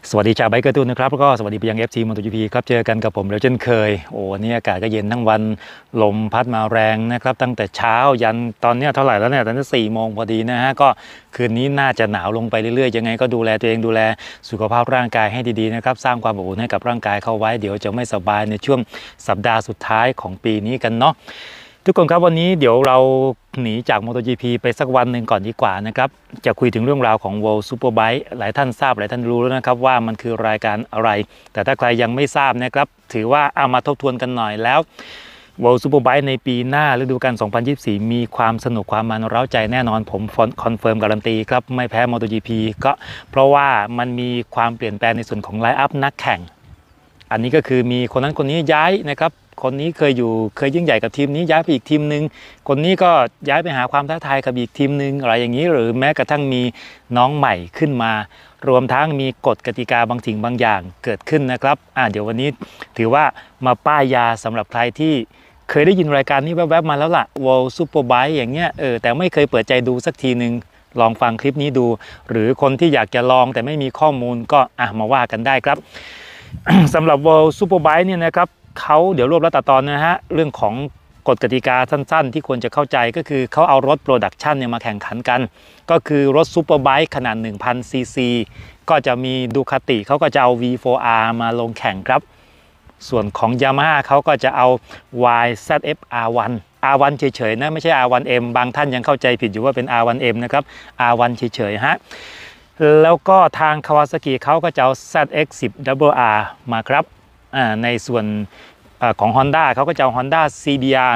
สวัสดีชาวไบเกอร์ตูนนะครับแล้วก็สวัสดีไปยัง FC MotoGP ครับเจอกันกับผมแล้วเช่นเคยนี่อากาศก็เย็นทั้งวันลมพัดมาแรงนะครับตั้งแต่เช้ายันตอนนี้เท่าไหร่แล้วเนี่ยตอนนี้4 โมงพอดีนะฮะก็คืนนี้น่าจะหนาวลงไปเรื่อยๆยังไงก็ดูแลตัวเองดูแลสุขภาพร่างกายให้ดีๆนะครับสร้างความอบอุ่นให้กับร่างกายเข้าไว้เดี๋ยวจะไม่สบายในช่วงสัปดาห์สุดท้ายของปีนี้กันเนาะทุกคนครับวันนี้เดี๋ยวเราหนีจาก MotoGP ไปสักวันหนึ่งก่อนดีกว่านะครับจะคุยถึงเรื่องราวของ World Superbike หลายท่านทราบหลายท่านรู้แล้วนะครับว่ามันคือรายการอะไรแต่ถ้าใครยังไม่ทราบนะครับถือว่าเอามาทบทวนกันหน่อยแล้ว World Superbike ในปีหน้าฤดูกาล 2024 มีความสนุกความมันเร้าใจแน่นอนผมคอนเฟิร์มการันตีครับไม่แพ้ MotoGP ก็เพราะว่ามันมีความเปลี่ยนแปลงในส่วนของไลน์อัพนักแข่งอันนี้ก็คือมีคนนั้นคนนี้ย้ายนะครับคนนี้เคยยิ่งใหญ่กับทีมนี้ย้ายไปอีกทีมหนึ่งคนนี้ก็ย้ายไปหาความท้าทายกับอีกทีมหนึ่งอะไรอย่างนี้หรือแม้กระทั่งมีน้องใหม่ขึ้นมารวมทั้งมีกฎกติกาบางสิ่งบางอย่างเกิดขึ้นนะครับเดี๋ยววันนี้ถือว่ามาป้ายยาสำหรับใครที่เคยได้ยินรายการนี้แวบๆมาแล้วล่ะ World Superbike อย่างเงี้ยแต่ไม่เคยเปิดใจดูสักทีหนึ่งลองฟังคลิปนี้ดูหรือคนที่อยากจะลองแต่ไม่มีข้อมูลก็มาว่ากันได้ครับ สำหรับ World Superbike เนี่ยนะครับเขาเดี๋ยวรวบรัดตัดตอนนะฮะเรื่องของกฎกติกาสั้นๆที่ควรจะเข้าใจก็คือเขาเอารถโปรดักชันเนี่ยมาแข่งขันกันก็คือรถซูเปอร์ไบค์ขนาด 1,000 ซีซีก็จะมีดูคาติเขาก็จะเอา V4R มาลงแข่งครับส่วนของ Yamaha เขาก็จะเอา YZF R1 R1 เฉยๆนะไม่ใช่ R1M บางท่านยังเข้าใจผิดอยู่ว่าเป็น R1M นะครับ R1 เฉยๆฮะแล้วก็ทาง Kawasaki เขาก็จะเอา ZX10RR มาครับในส่วนของ Honda เขาก็จะเอา Honda CBR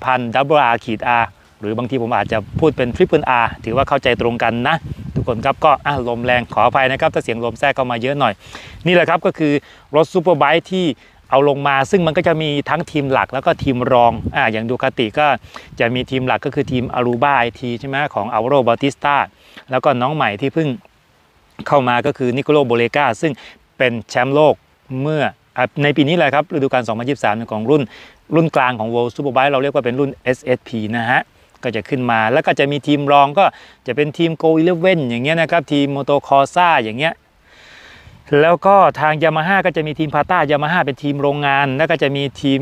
1000RR-R หรือบางทีผมอาจจะพูดเป็น Triple R ถือว่าเข้าใจตรงกันนะทุกคนครับก็ลมแรงขออภัยนะครับถ้าเสียงลมแทรกเข้ามาเยอะหน่อยนี่แหละครับก็คือรถซูเปอร์ไบค์ที่เอาลงมาซึ่งมันก็จะมีทั้งทีมหลักแล้วก็ทีมรองอย่างดูคาติก็จะมีทีมหลักก็คือทีมอารูบา IT ใช่ไหมของอัลวาโร บาติสตาแล้วก็น้องใหม่ที่เพิ่งเข้ามาก็คือนิโคโล โบเลกาซึ่งเป็นแชมป์โลกเมื่อในปีนี้แหละครับฤดูกาล 2023 ของรุ่นกลางของ World Superbike เราเรียกว่าเป็นรุ่น SSP นะฮะก็จะขึ้นมาแล้วก็จะมีทีมรองก็จะเป็นทีม Go 11 อย่างเงี้ยนะครับทีม Moto Corsa อย่างเงี้ยแล้วก็ทาง Yamaha ก็จะมีทีม Pata Yamaha เป็นทีมโรงงานแล้วก็จะมีทีม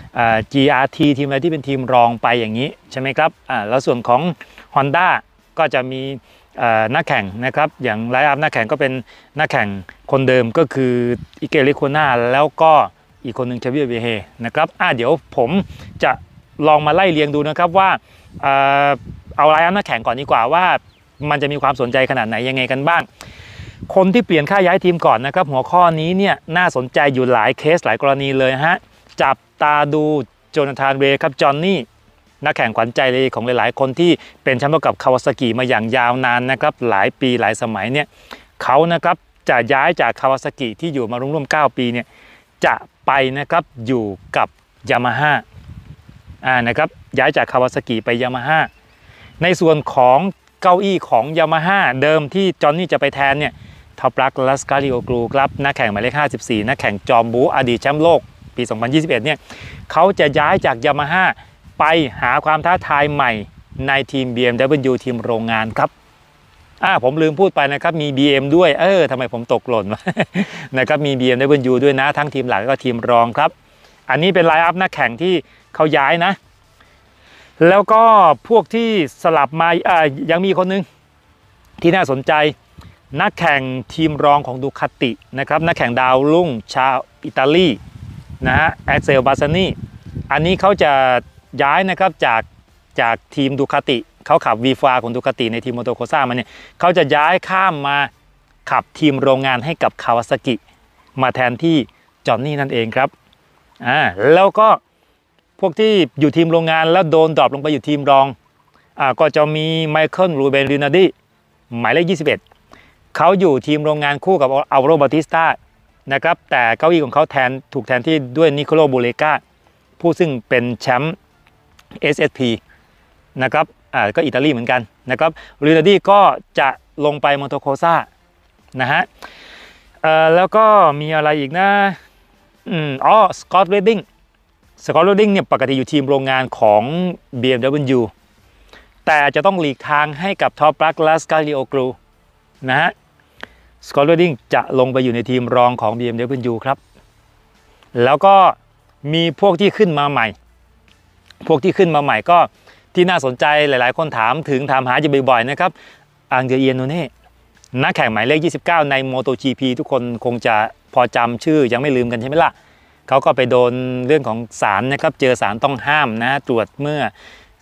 GRT ทีมอะไรที่เป็นทีมรองไปอย่างนี้ใช่ไหมครับแล้วส่วนของ Honda ก็จะมีนักแข่งนะครับอย่างไลน์อัพนักแข่งก็เป็นนักแข่งคนเดิมก็คืออิเกริโคน่าแล้วก็อีกคนหนึ่งเชเวียร์เวเฮนะครับเดี๋ยวผมจะลองมาไล่เรียงดูนะครับว่าเอาไลน์อัพนักแข่งก่อนดีกว่าว่ามันจะมีความสนใจขนาดไหนยังไงกันบ้างคนที่เปลี่ยนค่าย้ายทีมก่อนนะครับหัวข้อนี้เนี่ยน่าสนใจอยู่หลายเคสหลายกรณีเลยฮะจับตาดูโจนาธานเรย์ครับจอห์นนี่นักแข่งขวัญใจเลยของหลายๆคนที่เป็นแชมป์โลกกับคาวาซากิมาอย่างยาวนานนะครับหลายปีหลายสมัยเนี่ยเขานะครับจะย้ายจากคาวาซากิที่อยู่มาร่วมๆ9 ปีเนี่ยจะไปนะครับอยู่กับยามาฮ่านะครับย้ายจากคาวาซากิไปยามาฮ่าในส่วนของเก้าอี้ของยามาฮ่าเดิมที่จอห์นนี่จะไปแทนเนี่ยท็อปรักลัสกาลิโอกรูครับนักแข่งหมายเลข54นักแข่งจอมบูอดีตแชมป์โลกปี 2021 เนี่ยเขาจะย้ายจากยามาฮ่าไปหาความท้าทายใหม่ในทีม BMW ทีมโรงงานครับผมลืมพูดไปนะครับมี BM ด้วยทำไมผมตกหล่น นะครับมี BMW ด้วยนะทั้งทีมหลักและก็ทีมรองครับอันนี้เป็นไลน์อัพนักแข่งที่เขาย้ายนะแล้วก็พวกที่สลับมายังมีคนนึงที่น่าสนใจนักแข่งทีมรองของดูคาตินะครับนักแข่งดาวรุ่งชาวอิตาลีนะฮะแอ็กเซล บาซานีอันนี้เขาจะย้ายนะครับจากทีมดูคาติเขาขับ V4 ของดูคาติในทีมโมโตโคซ่ามาเนี่ยเขาจะย้ายข้ามมาขับทีมโรงงานให้กับคาวาซากิมาแทนที่จอห์นนี่นั่นเองครับแล้วก็พวกที่อยู่ทีมโรงงานแล้วโดนดรอปลงไปอยู่ทีมรองก็จะมีไมเคิล รูเบน รินาดีหมายเลข 21เขาอยู่ทีมโรงงานคู่กับอัลวาโร บาติสตานะครับแต่เก้าอี้ของเขาถูกแทนที่ด้วยนิโคโล โบเลกาผู้ซึ่งเป็นแชมป์ SSP นะครับก็อิตาลีเหมือนกันนะครับรินาดีก็จะลงไปมอโตโคซ่านะฮะแล้วก็มีอะไรอีกนะสกอตต์ เรดดิ้งเนี่ยปกติอยู่ทีมโรงงานของ BMW แต่จะต้องหลีกทางให้กับท็อปรักลัสกาลิโอกรูนะฮะสกอตต์ เรดดิ้งจะลงไปอยู่ในทีมรองของ BMW ครับแล้วก็มีพวกที่ขึ้นมาใหม่ก็ที่น่าสนใจหลายๆคนถามหาอยู่บ่อยๆนะครับอังเดรียโนเน่นักแข่งหมายเลข29ใน MotoGP ทุกคนคงจะพอจำชื่อยังไม่ลืมกันใช่ไหมล่ะเขาก็ไปโดนเรื่องของสารนะครับเจอสารต้องห้ามนะตรวจเมื่อ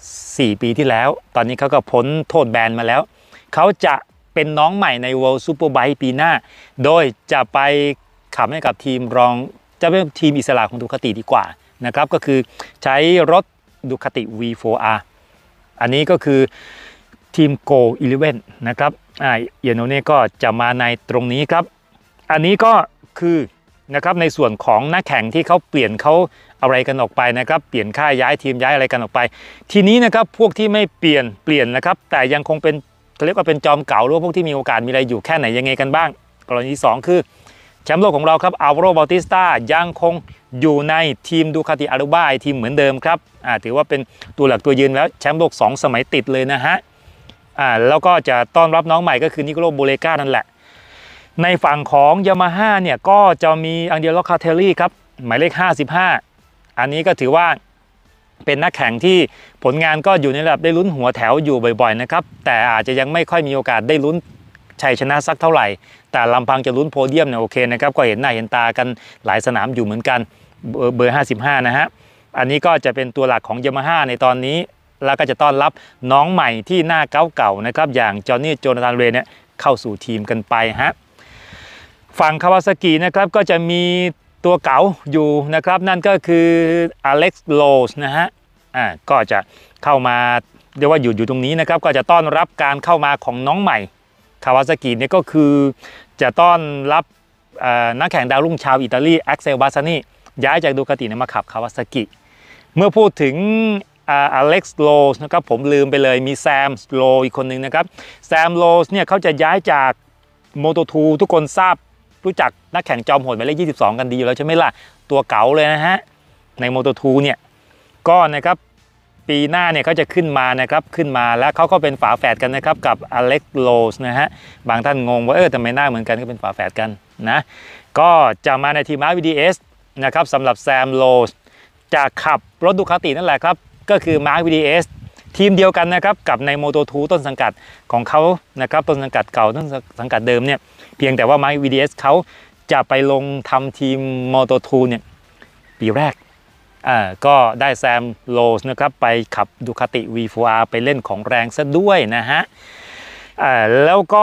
4 ปีที่แล้วตอนนี้เขาก็พ้นโทษแบนมาแล้วเขาจะเป็นน้องใหม่ใน World Superbike ปีหน้าโดยจะไปขับให้กับทีมรองจะเป็นทีมอิสระของดูคาติดีกว่านะครับก็คือใช้รถดูคาติ V4R อันนี้ก็คือทีม Go 11นะครับเอียโนเน่ก็จะมาในตรงนี้ครับอันนี้ก็คือนะครับในส่วนของนักแข่งที่เขาเปลี่ยนเขาอะไรกันออกไปนะครับเปลี่ยนค่ายย้ายทีมย้ายอะไรกันออกไปทีนี้นะครับพวกที่ไม่เปลี่ยนนะครับแต่ยังคงเป็นเรียกว่าเป็นจอมเก่าหรือว่าพวกที่มีโอกาสมีอะไรอยู่แค่ไหนยังไงกันบ้างกรณีที่2คือแชมป์โลกของเราครับอัลวาโร บาติสตายังคงอยู่ในทีมดูคาติอารูบ้าทีมเหมือนเดิมครับถือว่าเป็นตัวหลักตัวยืนแล้วแชมป์โลก2 สมัยติดเลยนะฮะแล้วก็จะต้อนรับน้องใหม่ก็คือนิโคลัส โบเลกานั่นแหละในฝั่งของยามาฮ่าเนี่ยก็จะมีอังเดียโล คาเทลลี่ครับหมายเลข55อันนี้ก็ถือว่าเป็นนักแข่งที่ผลงานก็อยู่ในระดับได้ลุ้นหัวแถวอยู่บ่อยๆนะครับแต่อาจจะยังไม่ค่อยมีโอกาสได้ลุ้นชัยชนะสักเท่าไหร่แต่ลำพังจะลุ้นโพเดียมเนี่ยโอเคนะครับก็เห็นหน้าเห็นตากันหลายสนามอยู่เหมือนกันเบอร์55นะฮะอันนี้ก็จะเป็นตัวหลักของยามาฮ่าในตอนนี้แล้วก็จะต้อนรับน้องใหม่ที่หน้าเก่าๆนะครับอย่างจอห์นนี่ โจนาธาน เรย์เนี่ยเข้าสู่ทีมกันไปฮะฝั่งคาวาซากินะครับก็จะมีตัวเก๋าอยู่นะครับนั่นก็คืออเล็กซ์ โลสนะฮะก็จะเข้ามาเรียกว่าอยู่ตรงนี้นะครับก็จะต้อนรับการเข้ามาของน้องใหม่คาวาซากิเนี่ยก็คือจะต้อนรับนักแข่งดาวรุ่งชาวอิตาลีแอ็กเซล บาซานีย้ายจากดูคาติมาขับคาวาซากิเมื่อพูดถึงอเล็กซ์ โลสนะครับผมลืมไปเลยมีแซม โลอีกคนหนึ่งนะครับแซม โลสเนี่ยเขาจะย้ายจาก Moto2 ทุกคนรู้จักนักแข่งจอมโหดหมายเลข22กันดีอยู่แล้วใช่ไหมล่ะตัวเก๋าเลยนะฮะใน Moto2 เนี่ยก็นะครับปีหน้าเนี่ยเขาจะขึ้นมาแล้วเขาก็เป็นฝาแฝดกันนะครับกับอเล็กซ์ โลสนะฮะบางท่านงงว่าทำไมหน้าเหมือนกันก็เป็นฝาแฝดกันนะก็จะมาในทีม RVDS นะครับสำหรับแซม โลสจะขับรถดูคาตินั่นแหละครับก็คือ RVDS ทีมเดียวกันนะครับกับใน Moto2 ต้นสังกัดของเขานะครับต้นสังกัดเก่าต้นสังกัดเดิมเนี่ยเพียงแต่ว่า RVDS เขาจะไปลงทำทีม Moto2 เนี่ยปีแรกก็ได้แซม โลสนะครับไปขับดูคาติ V4R ไปเล่นของแรงซะด้วยนะฮะแล้วก็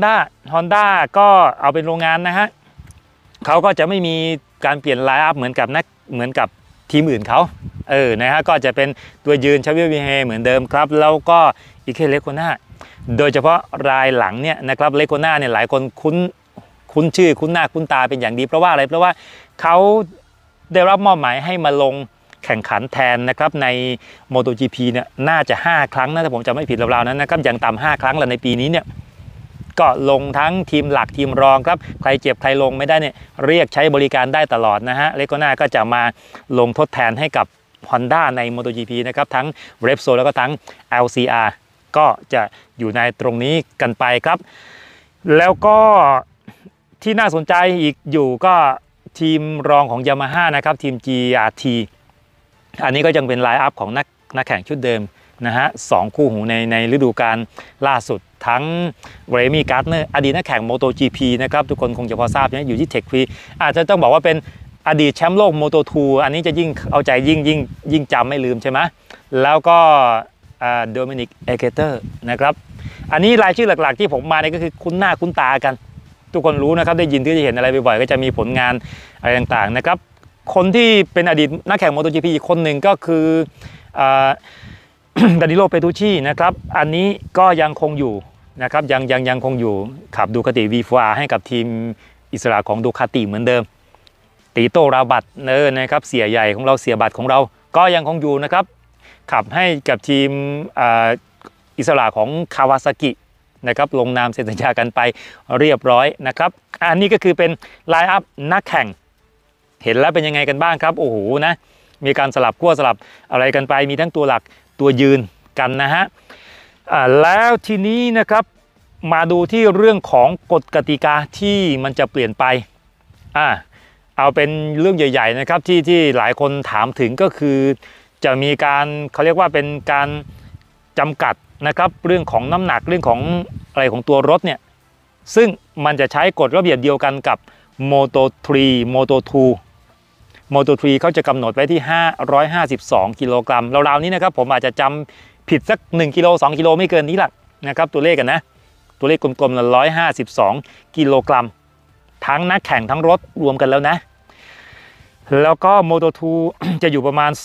Honda ก็เอาเป็นโรงงานนะฮะเขาก็จะไม่มีการเปลี่ยนไลน์อัพเหมือนกับทีมอื่นเขานะฮะก็จะเป็นตัวยืนชาเวียร์ วิเฮเหมือนเดิมครับแล้วก็อิเคเลโคน่าโดยเฉพาะรายหลังเนี่ยนะครับเลโคน่าเนี่ยหลายคนคุ้นชื่อคุ้นหน้าคุ้นตาเป็นอย่างดีเพราะว่าอะไรเพราะว่าเขาได้รับมอบหมายให้มาลงแข่งขันแทนนะครับใน MotoGP เนี่ยน่าจะ5 ครั้งนะถ้าผมจำไม่ผิดราวๆนั้นนะครับอย่างต่ำ5 ครั้งแล้วในปีนี้เนี่ยก็ลงทั้งทีมหลักทีมรองครับใครเจ็บใครลงไม่ได้เนี่ยเรียกใช้บริการได้ตลอดนะฮะเลโกน่าก็จะมาลงทดแทนให้กับ Honda ใน MotoGP นะครับทั้ง Repsol แล้วก็ทั้ง LCR ก็จะอยู่ในตรงนี้กันไปครับแล้วก็ที่น่าสนใจอีกอยู่ก็ทีมรองของ Yamaha นะครับทีม GRT อันนี้ก็ยังเป็นไลน์อัพของนักแข่งชุดเดิมนะฮะ2 คู่หูในฤดูกาลล่าสุดทั้งเรมี่ การ์ดเนอร์อดีตนักแข่ง MotoGP นะครับทุกคนคงจะพอทราบนะอยู่ที่เทคฟรีอาจจะต้องบอกว่าเป็นอดีตแชมป์โลก Moto2 อันนี้จะยิ่งเอาใจยิ่งจำไม่ลืมใช่ไหมแล้วก็โดมินิก เอเกเตอร์นะครับอันนี้รายชื่อหลักๆที่ผมมาเนี่ยก็คือคุ้นหน้าคุ้นตากันทุกคนรู้นะครับได้ยินที่จะเห็นอะไรบ่อยๆก็จะมีผลงานอะไรต่างๆนะครับคนที่เป็นอดีตนักแข่ง MotoGP อีกคนหนึ่งก็คือดานิโล เปตูชีนะครับอันนี้ก็ยังคงอยู่นะครับยังคงอยู่ขับดูคาติ V4R ให้กับทีมอิสระของดูคาติเหมือนเดิมตีโต ราบัตนะครับเสียใหญ่ของเราเสียบัตรของเราก็ยังคงอยู่นะครับขับให้กับทีมอิสระของคาวาซากินะครับลงนามเซ็นสัญญากันไปเรียบร้อยนะครับอันนี้ก็คือเป็นไลน์อัพนักแข่งเห็นแล้วเป็นยังไงกันบ้างครับโอ้โหนะมีการสลับขั้วสลับอะไรกันไปมีทั้งตัวหลักตัวยืนกันนะฮะแล้วทีนี้นะครับมาดูที่เรื่องของกฎกติกาที่มันจะเปลี่ยนไปเอาเป็นเรื่องใหญ่ๆนะครับที่หลายคนถามถึงก็คือจะมีการเขาเรียกว่าเป็นการจำกัดนะครับเรื่องของน้ำหนักเรื่องของอะไรของตัวรถเนี่ยซึ่งมันจะใช้กฎระเบียบเดียวกันกับ Moto3 Moto2 Moto3 เขาจะกำหนดไว้ที่552กิโลกรัมราวๆนี้นะครับผมอาจจะจำผิดสัก1กิโล2กิโลไม่เกินนี้หรอกนะครับตัวเลขกันนะตัวเลขกลมๆละ152กิโลกรัมทั้งนักแข่งทั้งรถรวมกันแล้วนะแล้วก็ Moto2 จะอยู่ประมาณ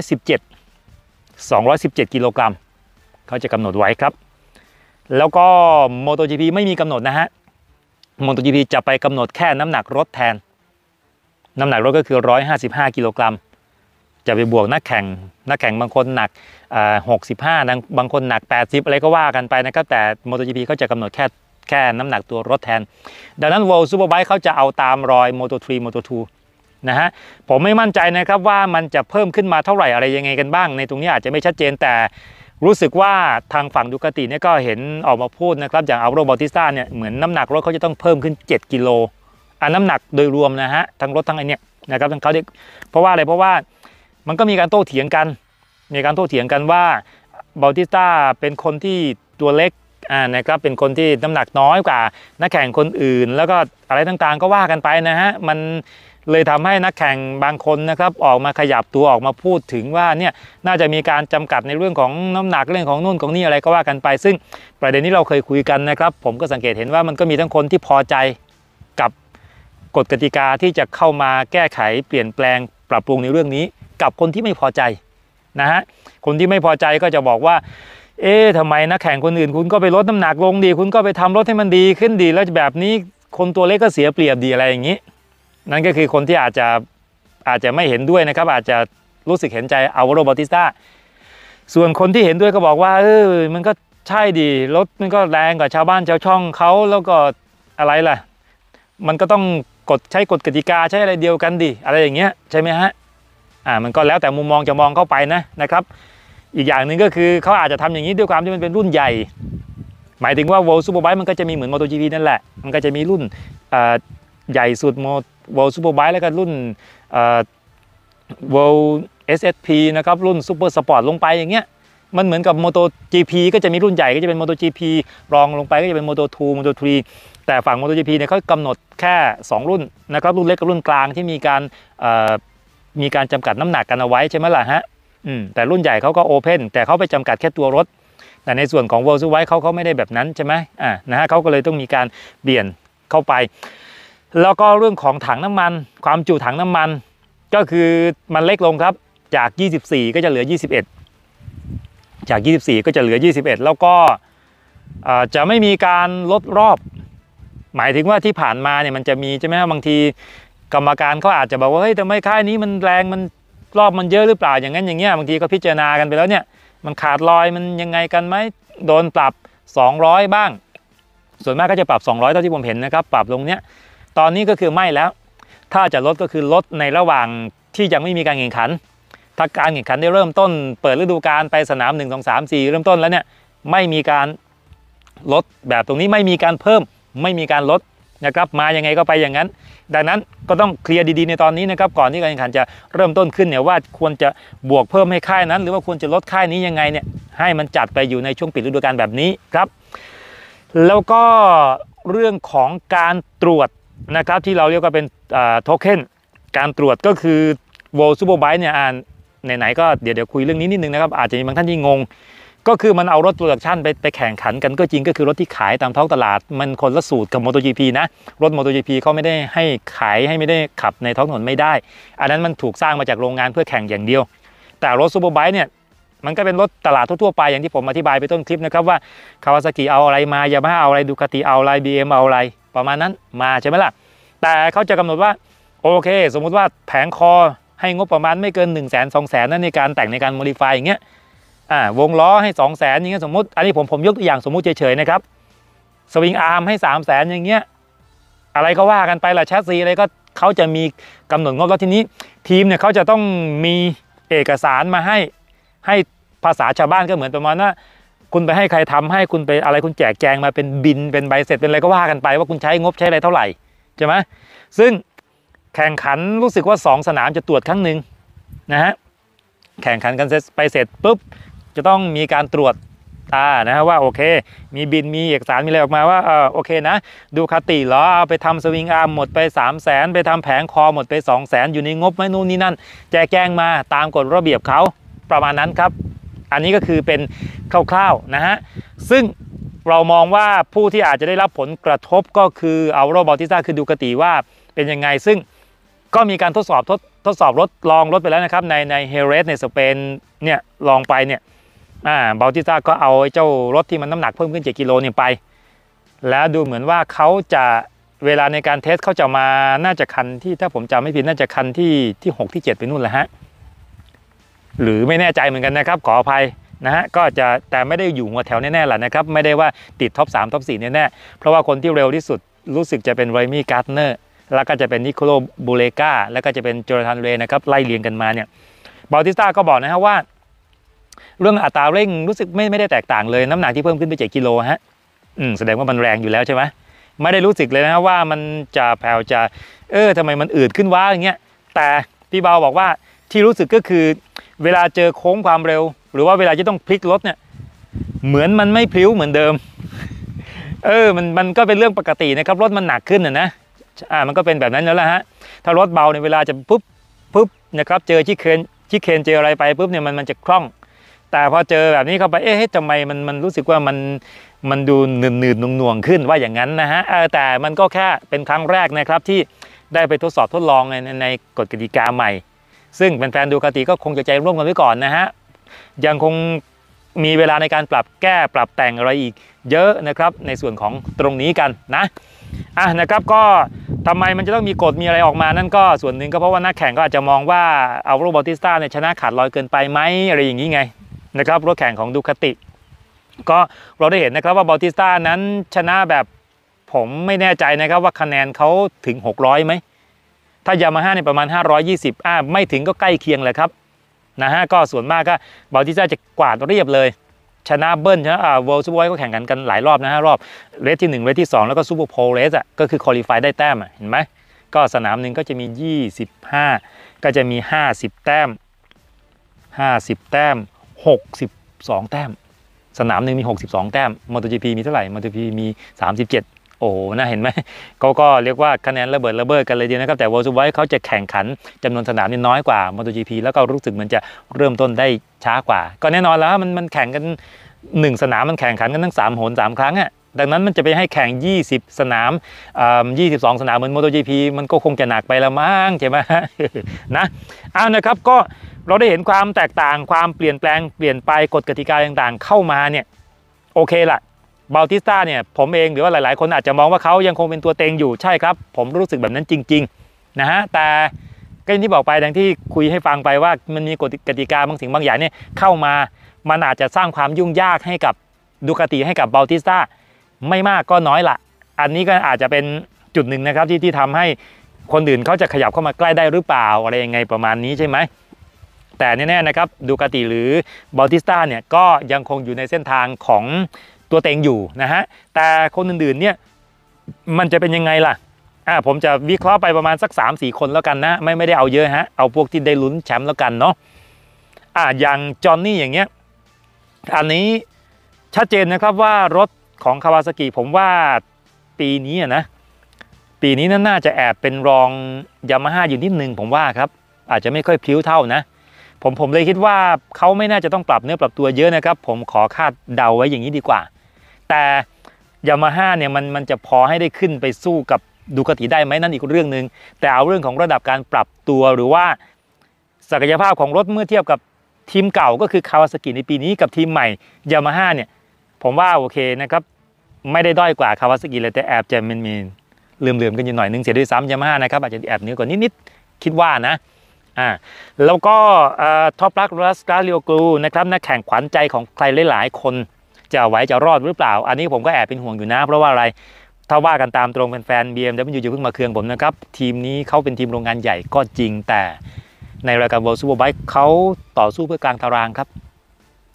217กิโลกรัมเขาจะกำหนดไว้ครับแล้วก็ MotoGP ไม่มีกำหนดนะฮะ MotoGP จะไปกำหนดแค่น้ำหนักรถแทนน้ำหนักรถก็คือ155กิโลกรัมจะไปบวกนักแข่งบางคนหนัก65บางคนหนัก80อะไรก็ว่ากันไปนะครับแต่ MotoGP เขาจะกำหนดแค่น้ำหนักตัวรถแทนดังนั้น World Superbike เขาจะเอาตามรอย Moto3 Moto2 นะฮะผมไม่มั่นใจนะครับว่ามันจะเพิ่มขึ้นมาเท่าไหร่อะไรยังไงกันบ้างในตรงนี้อาจจะไม่ชัดเจนแต่รู้สึกว่าทางฝั่งดูคาติเนี่ยก็เห็นออกมาพูดนะครับอย่างอัลโรบอติสตาเนี่ยเหมือนน้ำหนักรถเขาจะต้องเพิ่มขึ้น7กิโลน้ำหนักโดยรวมนะฮะทั้งรถทั้งไอเนี่ยนะครับทั้งเขาเพราะว่าอะไรเพราะว่ามันก็มีการโต้เถียงกันว่าบอติสตาเป็นคนที่ตัวเล็กนะครับเป็นคนที่น้ำหนักน้อยกว่านักแข่งคนอื่นแล้วก็อะไรต่างๆก็ว่ากันไปนะฮะมันเลยทำให้นักแข่งบางคนนะครับออกมาขยับตัวออกมาพูดถึงว่าเนี่ยน่าจะมีการจำกัดในเรื่องของน้ำหนักเรื่องของนู่นของนี่อะไรก็ว่ากันไปซึ่งประเด็นนี้เราเคยคุยกันนะครับผมก็สังเกตเห็นว่ามันก็มีทั้งคนที่พอใจกับกฎกติกาที่จะเข้ามาแก้ไขเปลี่ยนแปลงปรับปรุงในเรื่องนี้กับคนที่ไม่พอใจนะฮะคนที่ไม่พอใจก็จะบอกว่าทำไมนักแข่งคนอื่นคุณก็ไปลดน้ำหนักลงดีคุณก็ไปทำรถให้มันดีขึ้นดีแล้วแบบนี้คนตัวเล็กก็เสียเปรียบดีอะไรอย่างนี้นั่นก็คือคนที่อาจจะไม่เห็นด้วยนะครับอาจจะรู้สึกเห็นใจอัลวาโร บอติสตาส่วนคนที่เห็นด้วยก็บอกว่ามันก็ใช่ดีรถมันก็แรงกว่าชาวบ้านชาวช่องเขาแล้วก็อะไรล่ะมันก็ต้องใช้กฎกติกาใช้อะไรเดียวกันดิอะไรอย่างเงี้ยใช่ไหมฮะมันก็แล้วแต่มุมมองจะมองเข้าไปนะครับอีกอย่างหนึ่งก็คือเขาอาจจะทำอย่างนี้ด้วยความที่มันเป็นรุ่นใหญ่หมายถึงว่า World Superbike มันก็จะมีเหมือน MotoGP นั่นแหละมันก็จะมีรุ่นใหญ่สุด World Superbike แล้วก็รุ่นWorld SSP นะครับรุ่น Super Sport ลงไปอย่างเงี้ยมันเหมือนกับ MotoGP ก็จะมีรุ่นใหญ่ก็จะเป็น MotoGP รองลงไปก็จะเป็น Moto2 Moto3 แต่ฝั่ง MotoGP เนี่ยเขากำหนดแค่2รุ่นนะครับรุ่นเล็กกับรุ่นกลางที่มีการจำกัดน้ำหนักกันเอาไว้ใช่ไหมล่ะฮะแต่รุ่นใหญ่เขาก็โอเพนแต่เขาไปจำกัดแค่ตัวรถแต่ในส่วนของ World Superbike เขาไม่ได้แบบนั้นใช่ไหมนะฮะเขาก็เลยต้องมีการเปลี่ยนเข้าไปแล้วก็เรื่องของถังน้ำมันความจุถังน้ำมันก็คือมันเล็กลงครับจาก24ก็จะเหลือ21จาก24ก็จะเหลือ21แล้วก็จะไม่มีการลดรอบหมายถึงว่าที่ผ่านมาเนี่ยมันจะมีใช่ไหมบางทีกรรมการเขาอาจจะบอกว่าเฮ้ยทำไมค่ายนี้มันแรงมันรอบมันเยอะหรือเปล่าอย่างนั้นอย่างเงี้ยบางทีก็พิจารณากันไปแล้วเนี่ยมันขาดลอยมันยังไงกันไหมโดนปรับ200บ้างส่วนมากก็จะปรับ200เท่าที่ผมเห็นนะครับปรับลงเนี้ยตอนนี้ก็คือไม่แล้วถ้าจะลดก็คือลดในระหว่างที่ยังไม่มีการแข่งขันถ้าการแข่งขันได้เริ่มต้นเปิดฤดูกาลไปสนาม1 2 3 4เริ่มต้นแล้วเนี่ยไม่มีการลดแบบตรงนี้ไม่มีการเพิ่มไม่มีการลดนะครับมายังไงก็ไปอย่างนั้นดังนั้นก็ต้องเคลียร์ดีๆในตอนนี้นะครับก่อนที่การแข่งขันจะเริ่มต้นขึ้นเนี่ยว่าควรจะบวกเพิ่มให้ค่ายนั้นหรือว่าควรจะลดค่ายนี้ยังไงเนี่ยให้มันจัดไปอยู่ในช่วงปิดฤดูกาลแบบนี้ครับแล้วก็เรื่องของการตรวจนะครับที่เราเรียกว่าเป็นโทเค็นการตรวจก็คือ World Superbike เนี่ยไหนๆก็เดี๋ยวคุยเรื่องนี้นิดนึงนะครับอาจจะมีบางท่านที่งงก็คือมันเอารถโปรดักชันไปแข่งขันกันก็จริงก็คือรถที่ขายตามท้องตลาดมันคนละสูตรกับ MotoGP นะรถ MotoGP เขาไม่ได้ให้ขายให้ไม่ได้ขับในท้องถนนไม่ได้อันนั้นมันถูกสร้างมาจากโรงงานเพื่อแข่งอย่างเดียวแต่รถ Superbike เนี่ยมันก็เป็นรถตลาดทั่วๆไปอย่างที่ผมอธิบายไปต้นคลิปนะครับว่าคาวาซากิเอาอะไรมายามาฮ่าเอาอะไรดูคาติเอาอะไร BM เอาอะไรประมาณนั้นมาใช่ไหมล่ะแต่เขาจะกำหนดว่าโอเคสมมุติว่าแผงคอให้งบประมาณไม่เกิน 100,000 200,000นั่นในการแต่งในการโมดิฟายอย่างเงี้ยวงล้อให้ 200,000 อย่างเงี้ยสมมติอันนี้ผมยกตัวอย่างสมมุติเฉยๆนะครับสวิงอาร์มให้ 300,000 อย่างเงี้ยอะไรก็ว่ากันไปละแชสซีอะไรก็เขาจะมีกำหนดงบแล้วทีนี้ทีมเนี่ยเขาจะต้องมีเอกสารมาให้ภาษาชาวบ้านก็เหมือนประมาณว่าคุณไปให้ใครทำให้คุณไปอะไรคุณแจกแจงมาเป็นบินเป็นใบเสร็จเป็นอะไรก็ว่ากันไปว่าคุณใช้งบใช้อะไรเท่าไหร่ใช่ไหมซึ่งแข่งขันรู้สึกว่า2 สนามจะตรวจครั้งหนึ่งนะฮะแข่งขันกันไปเสร็จปุ๊บจะต้องมีการตรวจนะฮะว่าโอเคมีบินมีเอกสารมีอะไรออกมาว่าโอเคนะดูคาติเหรอเอาไปทำสวิงอาร์มหมดไป300,000ไปทำแผงคอหมดไป200,000อยู่ในงบไหมนู่นนี่นั่นแจกแจงมาตามกฎระเบียบเขาประมาณนั้นครับอันนี้ก็คือเป็นคร่าวๆนะฮะซึ่งเรามองว่าผู้ที่อาจจะได้รับผลกระทบก็คืออัลวาโร บาติสต้าคือดูคาติว่าเป็นยังไงซึ่งก็มีการทดสอบรถลองรถไปแล้วนะครับในเฮเรสในสเปนเนี่ยลองไปเนี่ยบาติสต้าก็เอาเจ้ารถที่มันน้ำหนักเพิ่มขึ้น7 กิโลเนี่ยไปแล้วดูเหมือนว่าเขาจะเวลาในการเทสเขาจะมาน่าจะคันที่ถ้าผมจำไม่ผิดน่าจะคันที่6ที่7ไปนู่นแหละฮะหรือไม่แน่ใจเหมือนกันนะครับขออภัยนะฮะก็จะแต่ไม่ได้อยู่หัวแถวแน่ๆแหละนะครับไม่ได้ว่าติดท็อป3ท็อป4แน่ๆเพราะว่าคนที่เร็วที่สุดรู้สึกจะเป็นไรมี่การ์ดเนอร์แล้วก็จะเป็นนิโคลบูเลกาแล้วก็จะเป็นโจนาธานเรย์นะครับไล่เรียงกันมาเนี่ยบาติสต้าก็บอกนะฮะว่าเรื่องอัตราเร่งรู้สึกไม่ได้แตกต่างเลยน้ำหนักที่เพิ่มขึ้นไป7 กิโลฮะแสดงว่ามันแรงอยู่แล้วใช่ไหมไม่ได้รู้สึกเลยนะว่ามันจะแผ่วจะทำไมมันอืดขึ้นวะอย่างเงี้ยแต่พี่เบาบอกว่าที่รู้สึกก็คือเวลาเจอโค้งความเร็วหรือว่าเวลาจะต้องพลิกรถเนี่ยเหมือนมันไม่พลิ้วเหมือนเดิมมันก็เป็นเรื่องปกตินะครับรถมันหนักขึ้นนะมันก็เป็นแบบนั้นแล้วล่ะฮะถ้ารถเบาในเวลาจะปุ๊บนะครับเจอชิคเคนเจออะไรไปปุ๊บเนี่ยมันจะคล่องแต่พอเจอแบบนี้เข้าไปทำไมมันรู้สึกว่ามันดูหนืดหน่วงขึ้นว่าอย่างนั้นนะฮะแต่มันก็แค่เป็นครั้งแรกนะครับที่ได้ไปทดลองในกฎกติกาใหม่ซึ่งแฟนๆดูคาติก็คงจะใจร่วมกันไว้ก่อนนะฮะยังคงมีเวลาในการปรับแก้ปรับแต่งอะไรอีกเยอะนะครับในส่วนของตรงนี้กันนะครับก็ทำไมมันจะต้องมีกฎมีอะไรออกมานั่นก็ส่วนหนึ่งก็เพราะว่านักแข่งก็อาจจะมองว่าอัลวาโร บาติสต้าเนี่ยชนะขาดลอยเกินไปไหมอะไรอย่างนี้ไงนะครับรถแข่งของดูคาติก็เราได้เห็นนะครับว่าบาติสต้านั้นชนะแบบผมไม่แน่ใจนะครับว่าคะแนนเขาถึง600ไหมถ้ายามาฮ่าเนี่ยประมาณ520ไม่ถึงก็ใกล้เคียงเลยครับนะฮะก็ส่วนมากก็บาติสต้าจะกวาดเรียบเลยชนะเบิ้ลชนะเวิลด์ซูเปอร์ไบค์ก็แข่งกันหลายรอบนะฮะรอบเรสที่1เรสที่2แล้วก็ซูเปอร์โพลเรสก็คือคอลิฟายได้แต้มเห็นไหมก็สนามหนึ่งก็จะมี25ก็จะมี50 แต้ม62 แต้มสนามหนึ่งมี62 แต้มมอเตอร์จีพีมีเท่าไหร่มอเตอร์จีพีมี37โอ้นะเห็นไหมก็เรียกว่าคะแนนระเบิดกันเลยเดียวนะครับแต่ World Superbike เขาจะแข่งขันจำนวนสนามนี่น้อยกว่า MotoGP แล้วก็รู้สึกเหมือนจะเริ่มต้นได้ช้ากว่าก็แน่นอนแล้วมันแข่งกัน1 สนามมันแข่งขันกันทั้ง3 หน 3 ครั้งดังนั้นมันจะไปให้แข่ง20 สนาม22 สนามเหมือน MotoGP มันก็คงจะหนักไปละมั้งใช่ไหมนะนะครับก็เราได้เห็นความแตกต่างความเปลี่ยนแปลงเปลี่ยนไปกฎกติกาต่างๆเข้ามาเนี่ยโอเคละบาติสต้าเนี่ยผมเองหรือว่าหลายๆคนอาจจะมองว่าเขายังคงเป็นตัวเต็งอยู่ใช่ครับผมรู้สึกแบบนั้นจริงๆนะฮะแต่ก็อย่างที่บอกไปดังที่คุยให้ฟังไปว่ามันมีกฎกติกาบางสิ่งบางอย่างเนี่ยเข้ามามันอาจจะสร้างความยุ่งยากให้กับดูคาติให้กับบาติสต้าไม่มากก็น้อยละอันนี้ก็อาจจะเป็นจุดหนึ่งนะครับที่ทำให้คนอื่นเขาจะขยับเข้ามาใกล้ได้หรือเปล่าอะไรยังไงประมาณนี้ใช่ไหมแต่แน่ๆนะครับดูคาติหรือบาติสต้าเนี่ยก็ยังคงอยู่ในเส้นทางของตัวเต็งอยู่นะฮะแต่คนอื่นๆเนี่ยมันจะเป็นยังไงล่ะผมจะวิเคราะห์ไปประมาณสัก 3-4 คนแล้วกันนะไม่ได้เอาเยอะฮะเอาพวกที่ได้ลุ้นแชมป์แล้วกันเนาะอย่างจอห์นนี่อย่างเงี้ยอันนี้ชัดเจนนะครับว่ารถของคาวาซากิผมว่าปีนี้น่าจะแอบเป็นรองยามาฮ่าอยู่นิดนึงผมว่าครับอาจจะไม่ค่อยพลิ้วเท่านะผมเลยคิดว่าเขาไม่น่าจะต้องปรับเนื้อปรับตัวเยอะนะครับผมขอคาดเดาไว้อย่างนี้ดีกว่าแต่ยามาฮ่าเนี่ยมันจะพอให้ได้ขึ้นไปสู้กับดูคาติได้ไหมนั่นอีกเรื่องนึงแต่เอาเรื่องของระดับการปรับตัวหรือว่าศักยภาพของรถเมื่อเทียบกับทีมเก่าก็คือคาวาซากิในปีนี้กับทีมใหม่ยามาฮ่าเนี่ยผมว่าโอเคนะครับไม่ได้ด้อยกว่าคาวาซากิเลยแต่แอบจะมีเหลื่อมกันอยู่หน่อยนึงเสียด้วยซ้ำยามาฮ่านะครับอาจจะแอบเหนือกว่านิดคิดว่านะแล้วก็ท็อปรักรัสกาลิโอกูนะครับนักแข่งขวัญใจของใครหลายๆคนจะไหวจะรอดหรือเปล่าอันนี้ผมก็แอบเป็นห่วงอยู่นะเพราะว่าอะไรถ้าว่ากันตามตรงแฟนๆ BMW อยู่เพิ่งมาเคืองผมนะครับทีมนี้เขาเป็นทีมโรงงานใหญ่ก็จริงแต่ในรายการ World Superbike เขาต่อสู้เพื่อกลางตารางครับแท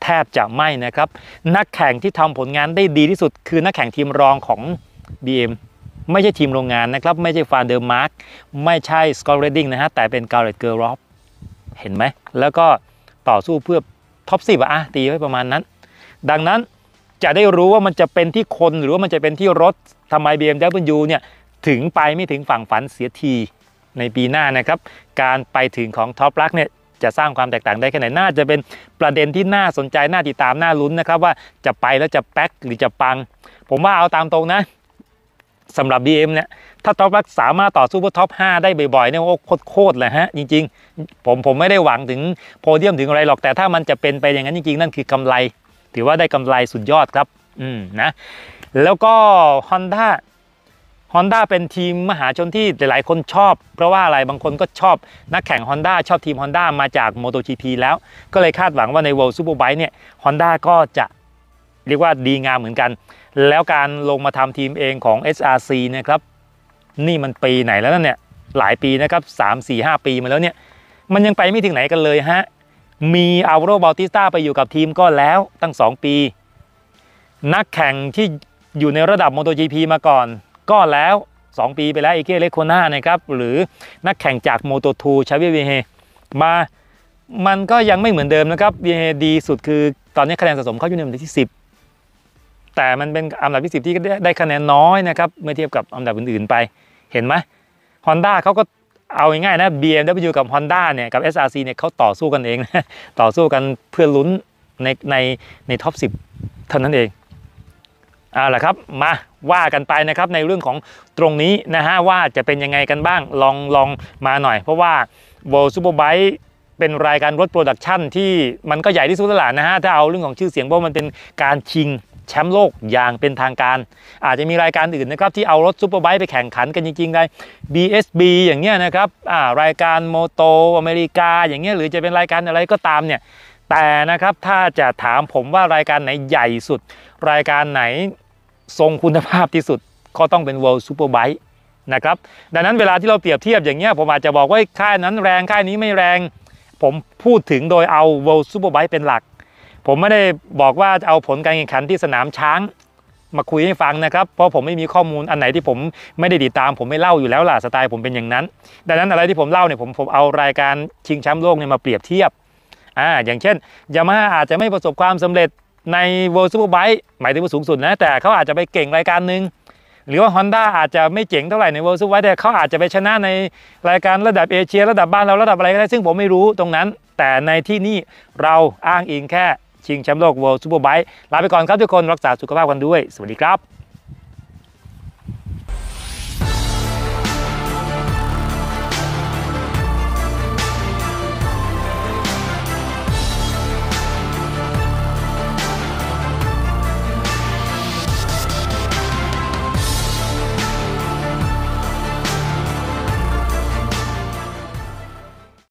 แทบจะไม่นะครับนักแข่งที่ทำผลงานได้ดีที่สุดคือนักแข่งทีมรองของ BM ไม่ใช่ทีมโรงงานนะครับไม่ใช่ฟานเดอร์มาร์กไม่ใช่สกอตต์เรดดิ้งนะฮะแต่เป็นการ์เรตเกอร์รอฟเห็นไหมแล้วก็ต่อสู้เพื่อท็อป10ตีไว้ประมาณนั้นดังนั้นจะได้รู้ว่ามันจะเป็นที่คนหรือว่ามันจะเป็นที่รถทำไม BMW เนี่ยถึงไปไม่ถึงฝั่งฝันเสียทีในปีหน้านะครับการไปถึงของท็อปรักเนี่ยจะสร้างความแตกต่างได้แค่ไหนน่าจะเป็นประเด็นที่น่าสนใจน่าติดตามน่าลุ้นนะครับว่าจะไปแล้วจะแป๊กหรือจะปังผมว่าเอาตามตรงนะสำหรับ BM เนี่ยถ้าท็อปรักสามารถต่อสู้เพื่อท็อป5ได้บ่อยๆเนี่ยโอ้โคตรเลยฮะจริงๆผมไม่ได้หวังถึงโพเดียมถึงอะไรหรอกแต่ถ้ามันจะเป็นไปอย่างนั้นจริงๆนั่นคือกำไรถือว่าได้กำไรสุดยอดครับนะแล้วก็ Hondaเป็นทีมมหาชนที่หลายๆคนชอบเพราะว่าอะไรบางคนก็ชอบนักแข่ง Honda ชอบทีม Honda มาจาก MotoGP แล้วก็เลยคาดหวังว่าใน World Superbike เนี่ย Honda ก็จะเรียกว่าดีงามเหมือนกันแล้วการลงมาทำทีมเองของ SRC นะครับนี่มันปีไหนแล้วเนี่ยหลายปีนะครับ3 4 5 ปีมาแล้วเนี่ยมันยังไปไม่ถึงไหนกันเลยฮะมีอัลโรบาติสตาไปอยู่กับทีมก็แล้วตั้ง2 ปีนักแข่งที่อยู่ในระดับ MotoGP มาก่อนก็แล้ว2 ปีไปแล้วเอเก้เลโคน่านะครับหรือนักแข่งจาก Moto2 ชาเวียร์เวเฮมามันก็ยังไม่เหมือนเดิมนะครับเวเฮดีสุดคือตอนนี้คะแนนสะสมเขาอยู่ในอันดับที่10แต่มันเป็นอันดับที่10ที่ได้คะแนนน้อยนะครับเมื่อเทียบกับอันดับอื่นๆไปเห็นไหม Honda เขาก็เอาง่ายๆนะ BMW กับ Honda เนี่ยกับ SRC เนี่ยเขาต่อสู้กันเองนะต่อสู้กันเพื่อลุ้นในท็อป10เท่านั้นเองเอาล่ะครับมาว่ากันไปนะครับในเรื่องของตรงนี้นะฮะว่าจะเป็นยังไงกันบ้างลองมาหน่อยเพราะว่า World Superbike เป็นรายการรถโปรดักชั่นที่มันก็ใหญ่ที่สุดแล้วนะฮะถ้าเอาเรื่องของชื่อเสียงเพราะมันเป็นการชิงแชมป์โลกอย่างเป็นทางการอาจจะมีรายการอื่นนะครับที่เอารถซูเปอร์ไบค์ไปแข่งขันกันจริงๆได้ BSB อย่างเงี้ยนะครับรายการโมโตอเมริกาอย่างเงี้ยหรือจะเป็นรายการอะไรก็ตามเนี่ยแต่นะครับถ้าจะถามผมว่ารายการไหนใหญ่สุดรายการไหนทรงคุณภาพที่สุดก็ต้องเป็น World Superbike นะครับดังนั้นเวลาที่เราเปรียบเทียบอย่างเงี้ยผมอาจจะบอกว่าค่ายนั้นแรงค่ายนี้ไม่แรงผมพูดถึงโดยเอา World Superbike เป็นหลักผมไม่ได้บอกว่าจะเอาผลการแข่งขันที่สนามช้างมาคุยให้ฟังนะครับเพราะผมไม่มีข้อมูลอันไหนที่ผมไม่ได้ติดตามผมไม่เล่าอยู่แล้วล่ะสไตล์ผมเป็นอย่างนั้นดังนั้นอะไรที่ผมเล่าเนี่ยผมเอารายการชิงแชมป์โลกเนี่ยมาเปรียบเทียบอย่างเช่นยามาฮ่าอาจจะไม่ประสบความสำเร็จใน World Superbike หมายถึงว่าสูงสุดนะแต่เขาอาจจะไปเก่งรายการหนึ่งหรือว่า Honda อาจจะไม่เจ๋งเท่าไหร่ใน World Superbike แต่เขาอาจจะไปชนะในรายการระดับเอเชียระดับบ้านเราระดับอะไรก็ได้ซึ่งผมไม่รู้ตรงนั้นแต่ในที่นี่เราอ้างอิงแค่ชิงแชมป์โลก World Superbike ลาไปก่อนครับทุกคนรักษาสุขภาพกันด้วยสวัสดีครับ